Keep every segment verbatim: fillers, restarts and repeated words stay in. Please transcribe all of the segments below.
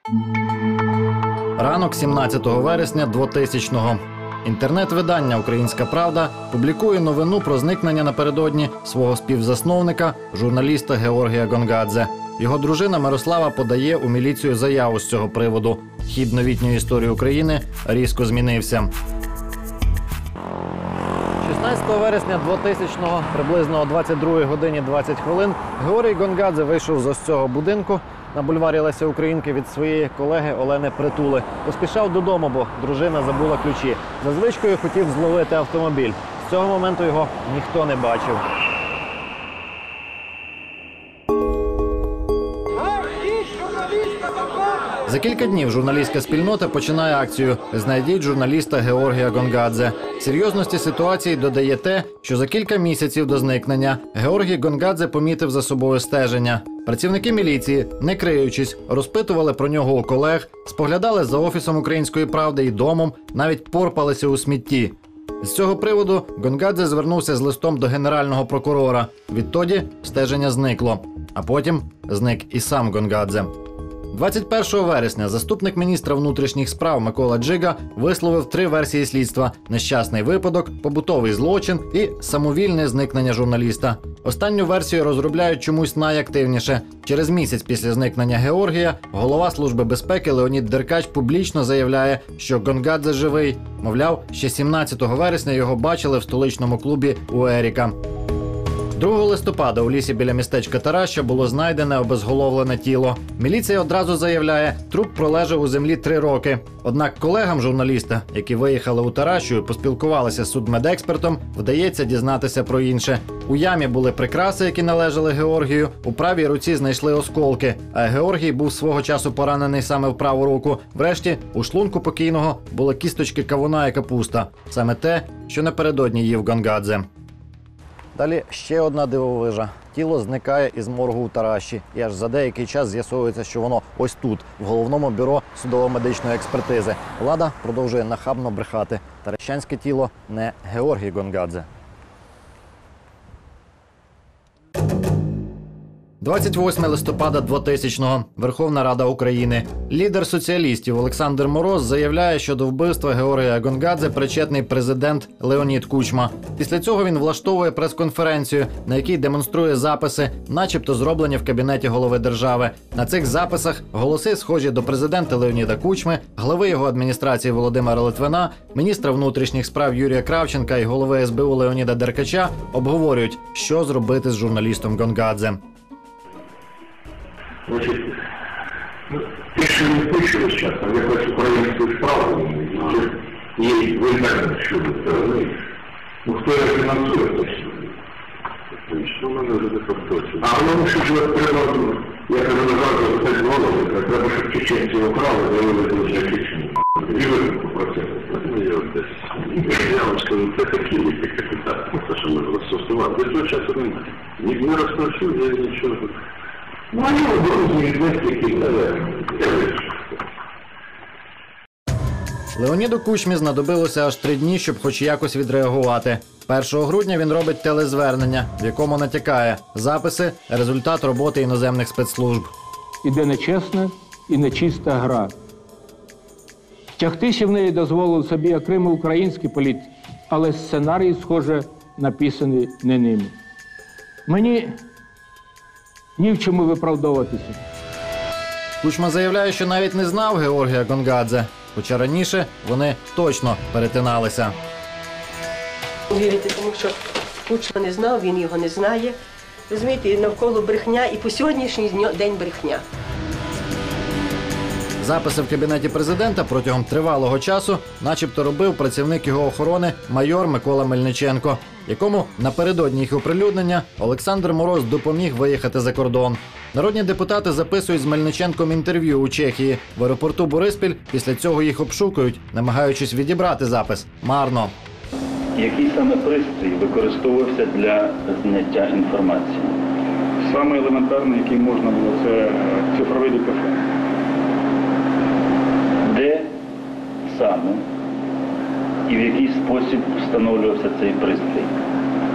Ранок сімнадцятого вересня двотисячного. Інтернет-видання «Українська правда» публікує новину про зникнення напередодні свого співзасновника, журналіста Георгія Гонгадзе. Його дружина Мирослава подає у міліцію заяву з цього приводу. Хід новітньої історії України різко змінився. шістнадцятого вересня двотисячного, приблизно о двадцять другій годині двадцять хвилин, Георгій Гонгадзе вийшов з ось цього будинку на бульварі Лесі Українки від своєї колеги Олени Притули. Поспішав додому, бо дружина забула ключі. За звичкою хотів зловити автомобіль. З цього моменту його ніхто не бачив. За кілька днів журналістська спільнота починає акцію «Знайдіть журналіста Георгія Гонгадзе». Серйозності ситуації додає те, що за кілька місяців до зникнення Георгій Гонгадзе помітив за собою стеження. Працівники міліції, не криючись, розпитували про нього у колег, споглядали за офісом «Української правди» і домом, навіть порпалися у смітті. З цього приводу Гонгадзе звернувся з листом до генерального прокурора. Відтоді стеження зникло. А потім зник і сам Гонгадзе. двадцять першого вересня заступник міністра внутрішніх справ Микола Джига висловив три версії слідства – нещасний випадок, побутовий злочин і самовільне зникнення журналіста. Останню версію розробляють чомусь найактивніше. Через місяць після зникнення Георгія голова Служби безпеки Леонід Деркач публічно заявляє, що Гонгадзе живий. Мовляв, ще сімнадцятого вересня його бачили в столичному клубі у Еріка. другого листопада у лісі біля містечка Тараща було знайдене обезголовлене тіло. Міліція одразу заявляє, труп пролежав у землі три роки. Однак колегам журналіста, які виїхали у Таращу і поспілкувалися з судмедекспертом, вдається дізнатися про інше. У ямі були прикраси, які належали Георгію, у правій руці знайшли осколки, а Георгій був свого часу поранений саме в праву руку. Врешті, у шлунку покійного були кісточки кавуна і капуста. Саме те, що напередодні їв Гонгадзе. Далі ще одна дивовижа. Тіло зникає із моргу у Таращі. І аж за деякий час з'ясовується, що воно ось тут, в Головному бюро судово-медичної експертизи. Влада продовжує нахабно брехати. Таращанське тіло не Георгій Гонгадзе. двадцять восьмого листопада двотисячного. Верховна Рада України. Лідер соціалістів Олександр Мороз заявляє, що до вбивства Георгія Гонгадзе причетний президент Леонід Кучма. Після цього він влаштовує прес-конференцію, на якій демонструє записи, начебто зроблені в кабінеті голови держави. На цих записах голоси схожі до президента Леоніда Кучми, глави його адміністрації Володимира Литвина, міністра внутрішніх справ Юрія Кравченка і голови ес бе у Леоніда Деркача обговорюють, що зробити з журналістом Гонгадзе. Значит, ну, пишу не пишу сейчас, а якось українською справою, є в інтернет щодо цього. Ну, хто його фінансує, точно. Що мене вже не фактується? А воно, що ж треба, я кажу, назад, це голови, треба, щоб чеченці украли, заявили дуже Чечні. І випадку процесу. Я десь, я вам скажу, це такі лісті капітали, те, що ми розсосували. До цього часу немає. Не розпрошу, я нічого. Ну, а я оборудую двадцять Леоніду Кучмі знадобилося аж три дні, щоб хоч якось відреагувати. першого грудня він робить телезвернення, в якому натякає записи – результат роботи іноземних спецслужб. Іде нечесна і нечиста гра. Тягтися в неї дозволив собі окремий український політик, але сценарій, схоже, написаний не ними. Мені ні в чому виправдовуватися. Кучма заявляє, що навіть не знав Георгія Гонгадзе, хоча раніше вони точно перетиналися. Вірите, тому що Кучма не знав, він його не знає. Розумієте, навколо брехня і по сьогоднішній день брехня. Записи в кабінеті президента протягом тривалого часу начебто робив працівник його охорони майор Микола Мельниченко, якому напередодні їх оприлюднення Олександр Мороз допоміг виїхати за кордон. Народні депутати записують з Мельниченком інтерв'ю у Чехії. В аеропорту Бориспіль після цього їх обшукують, намагаючись відібрати запис. Марно. Який саме пристрій використовувався для зняття інформації? Саме елементарний, який можна було, це цифровий диктофон. Де саме і в який спосіб встановлювався цей пристрій?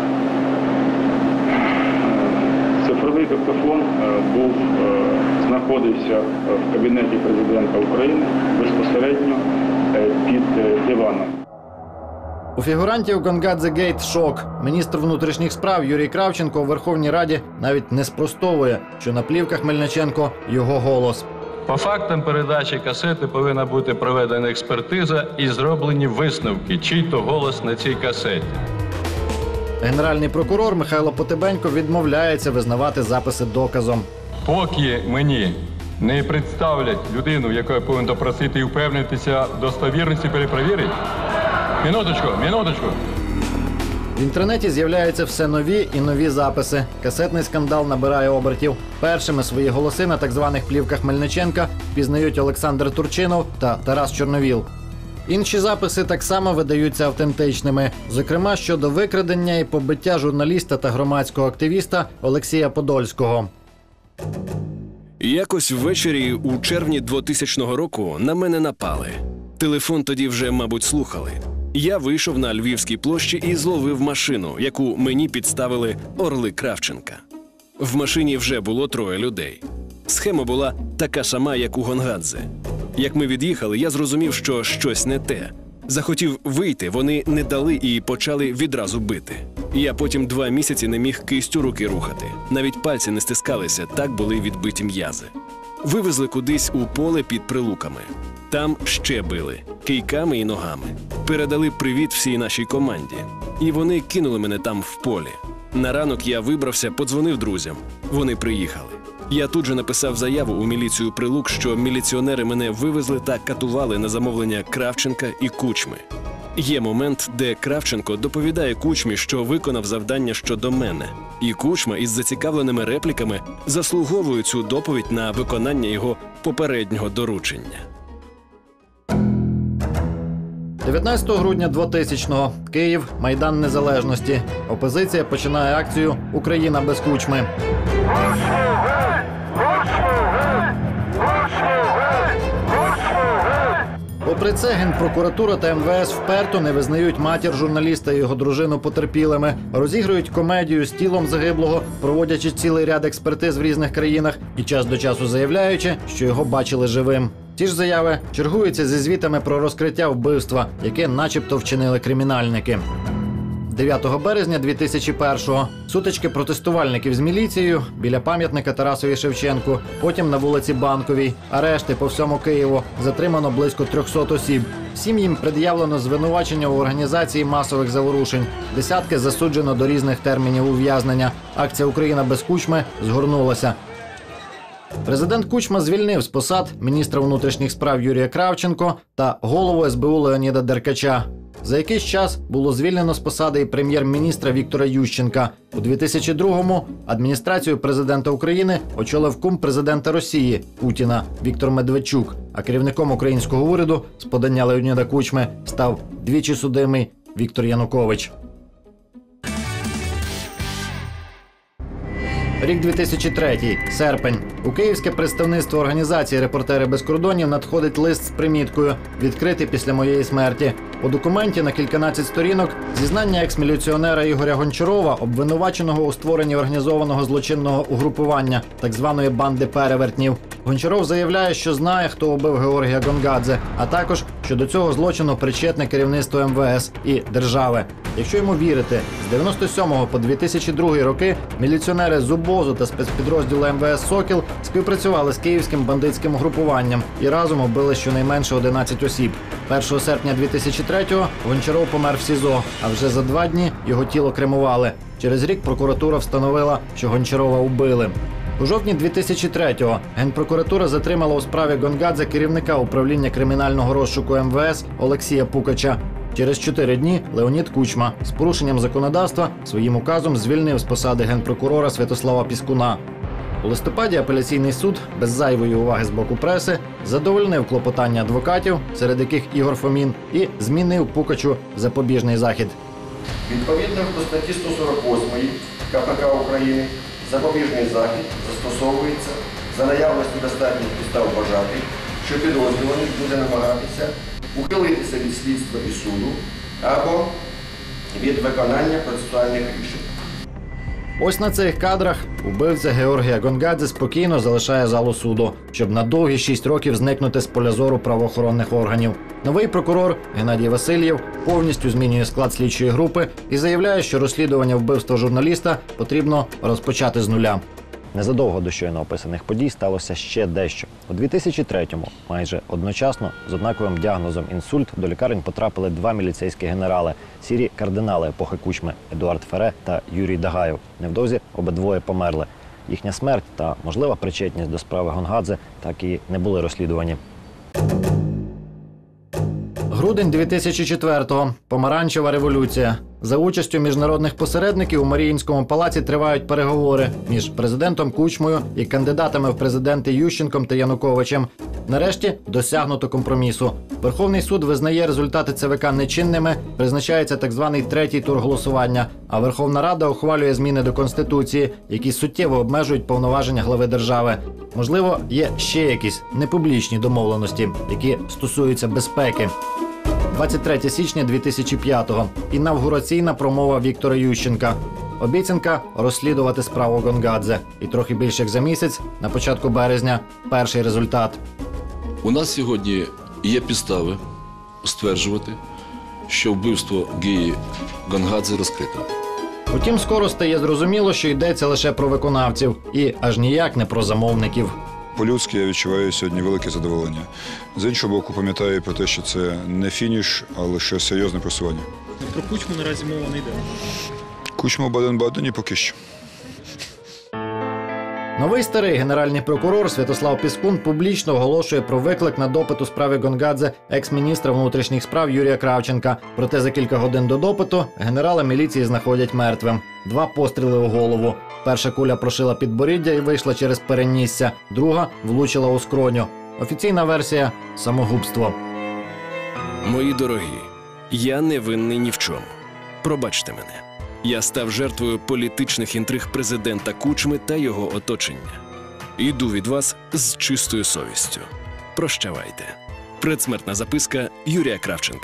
Цифровий диктофон був знаходився знаходився в кабінеті президента України безпосередньо під диваном. У фігурантів Гонгадзе Гейт шок. Міністр внутрішніх справ Юрій Кравченко у Верховній Раді навіть не спростовує, що на плівках Мельниченко його голос. По фактам передачі касети повинна бути проведена експертиза і зроблені висновки, чий то голос на цій касеті. Генеральний прокурор Михайло Потебенько відмовляється визнавати записи доказом. Поки мені не представлять людину, яка повинна допросити і впевнитися в достовірності, перепровірить. Минуточку, минуточку. В інтернеті з'являються все нові і нові записи. Касетний скандал набирає обертів. Першими свої голоси на так званих плівках Мельниченка впізнають Олександр Турчинов та Тарас Чорновіл. Інші записи так само видаються автентичними. Зокрема, щодо викрадення і побиття журналіста та громадського активіста Олексія Подольського. Якось ввечері у червні двотисячного року на мене напали. Телефон тоді вже, мабуть, слухали. Я вийшов на Львівській площі і зловив машину, яку мені підставили орли Кравченка. В машині вже було троє людей. Схема була така сама, як у Гонгадзе. Як ми від'їхали, я зрозумів, що щось не те. Захотів вийти, вони не дали і почали відразу бити. Я потім два місяці не міг кистю руки рухати. Навіть пальці не стискалися, так були відбиті м'язи. Вивезли кудись у поле під Прилуками. Там ще били, кийками і ногами. Передали привіт всій нашій команді. І вони кинули мене там в полі. На ранок я вибрався, подзвонив друзям. Вони приїхали. Я тут же написав заяву у міліцію Прилук, що міліціонери мене вивезли та катували на замовлення Кравченка і Кучми. Є момент, де Кравченко доповідає Кучмі, що виконав завдання щодо мене. І Кучма із зацікавленими репліками заслуговує цю доповідь на виконання його попереднього доручення. дев'ятнадцятого грудня двотисячного. Київ. Майдан Незалежності. Опозиція починає акцію «Україна без Кучми». Попри це, Генпрокуратура та ем ве ес вперто не визнають матір журналіста і його дружину потерпілими, розігрують комедію з тілом загиблого, проводячи цілий ряд експертиз в різних країнах і час до часу заявляючи, що його бачили живим. Ті ж заяви чергуються зі звітами про розкриття вбивства, яке начебто вчинили кримінальники. дев'ятого березня дві тисячі першого. Сутички протестувальників з міліцією біля пам'ятника Тарасові Шевченку, потім на вулиці Банковій. Арешти по всьому Києву. Затримано близько трьохсот осіб. Всім їм пред'явлено звинувачення у організації масових заворушень. Десятки засуджено до різних термінів ув'язнення. Акція «Україна без Кучми» згорнулася. Президент Кучма звільнив з посад міністра внутрішніх справ Юрія Кравченко та голову ес бе у Леоніда Деркача. За якийсь час було звільнено з посади і прем'єр-міністра Віктора Ющенка. У дві тисячі другому адміністрацію президента України очолив кум президента Росії Путіна Віктор Медведчук, а керівником українського уряду з подання Леоніда Кучми став двічі судимий Віктор Янукович. Рік дві тисячі третій. Серпень. У київське представництво організації «Репортери без кордонів» надходить лист з приміткою «Відкритий після моєї смерті». У документі на кільканадцять сторінок зізнання екс-міліціонера Ігоря Гончарова, обвинуваченого у створенні організованого злочинного угрупування, так званої банди перевертнів. Гончаров заявляє, що знає, хто убив Георгія Гонгадзе, а також, що до цього злочину причетне керівництво ем ве ес і держави. Якщо йому вірити, з дев'яносто сьомого по дві тисячі другий роки міліціонери з УБОЗу та спецпідрозділу ем ве ес «Сокіл» співпрацювали з київським бандитським угрупуванням і разом убили щонайменше одинадцять осіб. першого серпня дві тисячі третього Гончаров помер в СІЗО, а вже за два дні його тіло кремували. Через рік прокуратура встановила, що Гончарова убили. У жовтні дві тисячі третього Генпрокуратура затримала у справі Гонгадзе керівника управління кримінального розшуку ем ве ес Олексія Пукача. Через чотири дні Леонід Кучма з порушенням законодавства своїм указом звільнив з посади генпрокурора Святослава Піскуна. У листопаді апеляційний суд без зайвої уваги з боку преси задовольнив клопотання адвокатів, серед яких Ігор Фомін, і змінив Пукачу запобіжний захід. Відповідно до статті сто сорок восьмої ка пе ка України запобіжний захід застосовується за наявності достатніх підстав вважати, що підозрюваний буде намагатися ухилитися від слідства і суду або від виконання процесуальних рішень. Ось на цих кадрах убивця Георгія Гонгадзе спокійно залишає залу суду, щоб на довгі шість років зникнути з поля зору правоохоронних органів. Новий прокурор Геннадій Васильєв повністю змінює склад слідчої групи і заявляє, що розслідування вбивства журналіста потрібно розпочати з нуля. Незадовго до щойно описаних подій сталося ще дещо. У дві тисячі третьому, майже одночасно, з однаковим діагнозом інсульт до лікарень потрапили два міліцейські генерали – сірі кардинали епохи Кучми – Едуард Фере та Юрій Дагаєв. Невдовзі обидвоє померли. Їхня смерть та можлива причетність до справи Гонгадзе так і не були розслідувані. Грудень дві тисячі четвертого. Помаранчева революція. За участю міжнародних посередників у Маріїнському палаці тривають переговори між президентом Кучмою і кандидатами в президенти Ющенком та Януковичем. Нарешті досягнуто компромісу. Верховний суд визнає результати ЦВК нечинними, призначається так званий третій тур голосування, а Верховна Рада ухвалює зміни до Конституції, які суттєво обмежують повноваження глави держави. Можливо, є ще якісь непублічні домовленості, які стосуються безпеки. двадцять третє січня дві тисячі п'ятого. Інавгураційна промова Віктора Ющенка. Обіцянка розслідувати справу Гонгадзе. І трохи більше як за місяць, на початку березня, перший результат. У нас сьогодні є підстави стверджувати, що вбивство Геї Гонгадзе розкрито. Утім, скоро стає зрозуміло, що йдеться лише про виконавців і аж ніяк не про замовників. По-людськи я відчуваю сьогодні велике задоволення. З іншого боку, пам'ятаю про те, що це не фініш, а лише серйозне просування. Про Кучму наразі мова не йде. Кучма в Баден-Бадені поки що. Новий старий генеральний прокурор Святослав Піскун публічно оголошує про виклик на допит у справі Гонгадзе екс-міністра внутрішніх справ Юрія Кравченка. Проте за кілька годин до допиту генерала міліції знаходять мертвим. Два постріли у голову. Перша куля прошила підборіддя і вийшла через перенісся, друга влучила у скроню. Офіційна версія – самогубство. Мої дорогі, я не винний ні в чому. Пробачте мене. Я став жертвою політичних інтриг президента Кучми та його оточення. Іду від вас з чистою совістю. Прощавайте. Предсмертна записка Юрія Кравченка.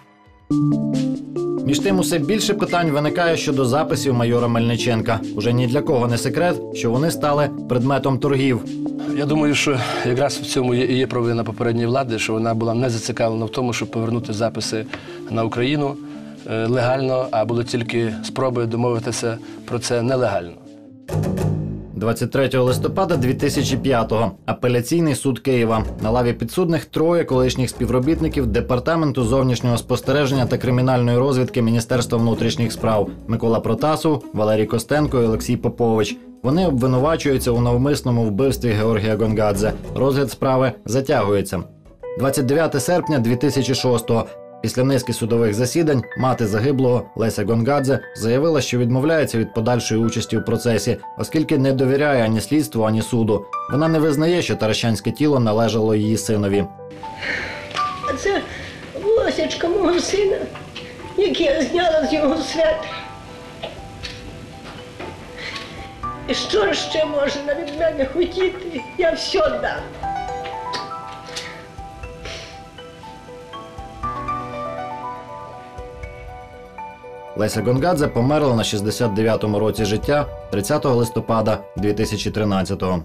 Між тим, усе більше питань виникає щодо записів майора Мельниченка. Уже ні для кого не секрет, що вони стали предметом торгів. Я думаю, що якраз в цьому і є провина попередньої влади, що вона була не зацікавлена в тому, щоб повернути записи на Україну легально, а були тільки спроби домовитися про це нелегально. двадцять третього листопада дві тисячі п'ятого. Апеляційний суд Києва. На лаві підсудних троє колишніх співробітників Департаменту зовнішнього спостереження та кримінальної розвідки Міністерства внутрішніх справ Микола Протасов, Валерій Костенко і Олексій Попович. Вони обвинувачуються у навмисному вбивстві Георгія Гонгадзе. Розгляд справи затягується. двадцять дев'яте серпня дві тисячі шостого. Після низки судових засідань мати загиблого Леся Гонгадзе заявила, що відмовляється від подальшої участі у процесі, оскільки не довіряє ані слідству, ані суду. Вона не визнає, що таращанське тіло належало її синові. А це волосячка мого сина, яке я зняла з його свят. І що ще можна від мене хотіти? Я все дам. Леся Гонгадзе померла на шістдесят дев'ятому році життя тридцятого листопада дві тисячі тринадцятого.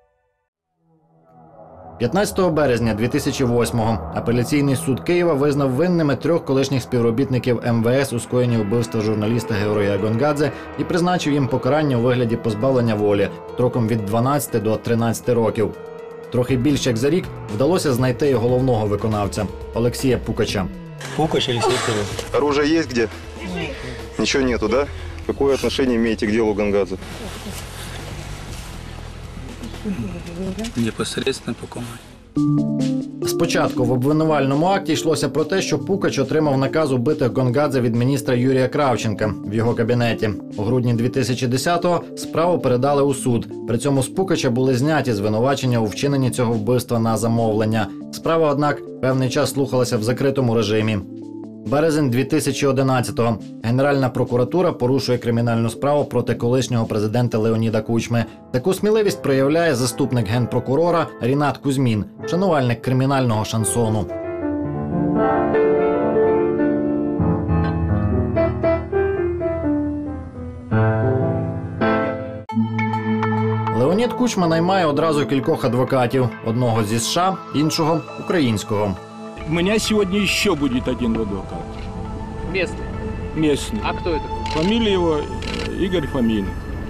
п'ятнадцятого березня дві тисячі восьмого апеляційний суд Києва визнав винними трьох колишніх співробітників ем ве ес у скоєнні вбивства журналіста Георгія Гонгадзе і призначив їм покарання у вигляді позбавлення волі строком від дванадцяти до тринадцяти років. Трохи більше як за рік вдалося знайти і головного виконавця – Олексія Пукача. Пукач Алексей Петрович. Оружие есть где? Ничего нету, да? Какое отношение имеете к делу Гонгадзе? Непосредственно по команді. Спочатку в обвинувальному акті йшлося про те, що Пукач отримав наказ убитих Гонгадзе від міністра Юрія Кравченка в його кабінеті. У грудні дві тисячі десятого справу передали у суд. При цьому з Пукача були зняті звинувачення у вчиненні цього вбивства на замовлення. Справа, однак, певний час слухалася в закритому режимі. Березень дві тисячі одинадцятого. Генеральна прокуратура порушує кримінальну справу проти колишнього президента Леоніда Кучми. Таку сміливість проявляє заступник генпрокурора Рінат Кузьмін, шанувальник кримінального шансону. Леонід Кучма наймає одразу кількох адвокатів. Одного зі США, іншого – українського. У меня сегодня еще будет один адвокат. Местный. Местный. А кто это? Фамилия его э, Игорь Фомин.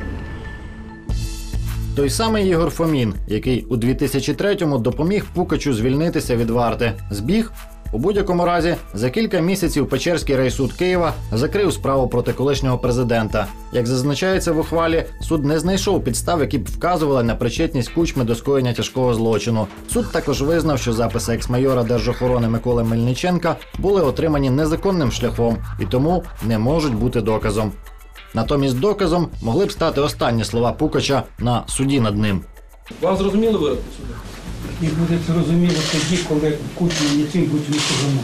Той самий Ігор Фомін, який у дві тисячі третьому допоміг Пукачу звільнитися від варти. Збіг? У будь-якому разі, за кілька місяців Печерський райсуд Києва закрив справу проти колишнього президента. Як зазначається в ухвалі, суд не знайшов підстав, які б вказували на причетність Кучми до скоєння тяжкого злочину. Суд також визнав, що записи екс-майора Держохорони Миколи Мельниченка були отримані незаконним шляхом і тому не можуть бути доказом. Натомість доказом могли б стати останні слова Пукача на суді над ним. Вам зрозуміло вирок суду? І буде зрозуміло тоді, коли Кучма нічим бути не пожене.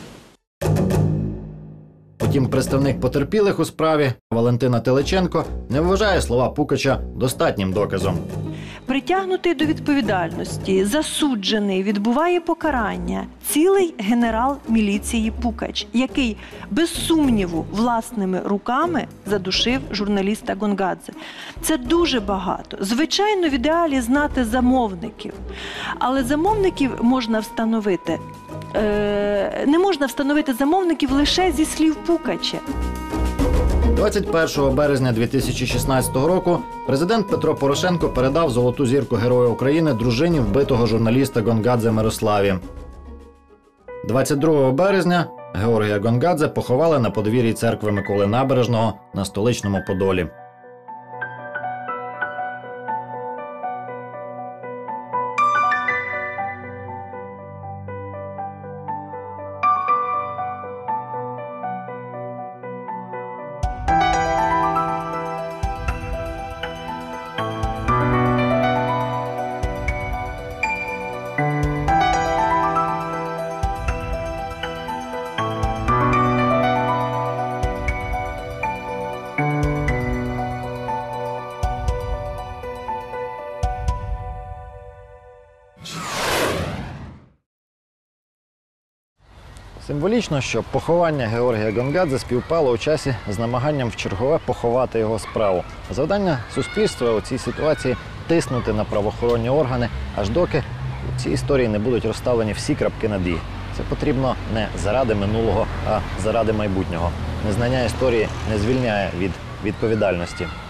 Утім, представник потерпілих у справі Валентина Теличенко не вважає слова Пукача достатнім доказом. Притягнутий до відповідальності, засуджений, відбуває покарання цілий генерал міліції Пукач, який без сумніву власними руками задушив журналіста Гонгадзе. Це дуже багато. Звичайно, в ідеалі знати замовників, але замовників можна встановити, е, не можна встановити замовників лише зі слів Пукача. двадцять першого березня дві тисячі шістнадцятого року президент Петро Порошенко передав золоту зірку Героя України дружині вбитого журналіста Гонгадзе Мирославі. двадцять другого березня Георгія Гонгадзе поховали на подвір'ї церкви Миколи Набережного на Столичному Подолі. Символічно, що поховання Георгія Гонгадзе співпало у часі з намаганням вчергове поховати його справу. Завдання суспільства у цій ситуації – тиснути на правоохоронні органи, аж доки у цій історії не будуть розставлені всі крапки над «і». Це потрібно не заради минулого, а заради майбутнього. Незнання історії не звільняє від відповідальності.